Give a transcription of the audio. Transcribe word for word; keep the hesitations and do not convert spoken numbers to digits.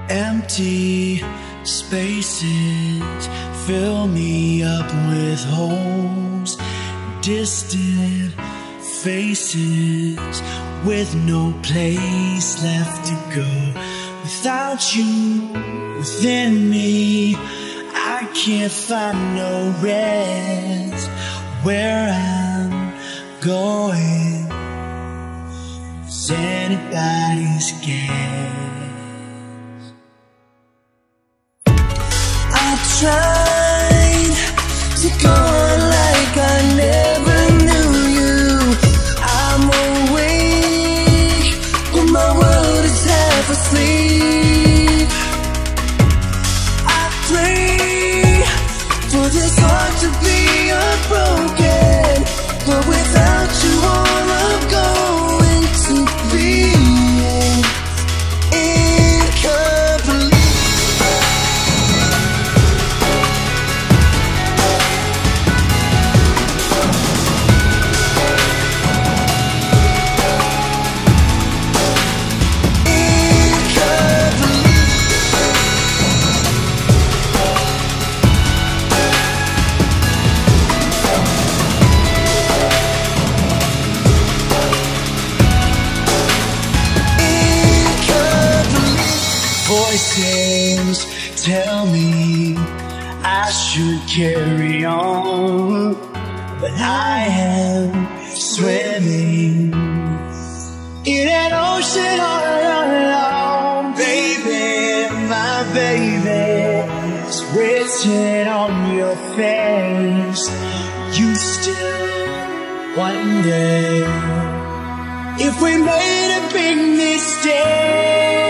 Empty spaces fill me up with holes, distant faces with no place left to go. Without you within me, I can't find no rest. Where I'm going, is anybody's guess? I tried to go on like I never knew you. I'm awake when my world is half asleep. I pray for this heart to be unbroken, but without you all I'm going to be incomplete. Voices tell me I should carry on, but I am swimming in an ocean all alone. Baby, my baby, it's written on your face. You still wonder if we made a big mistake.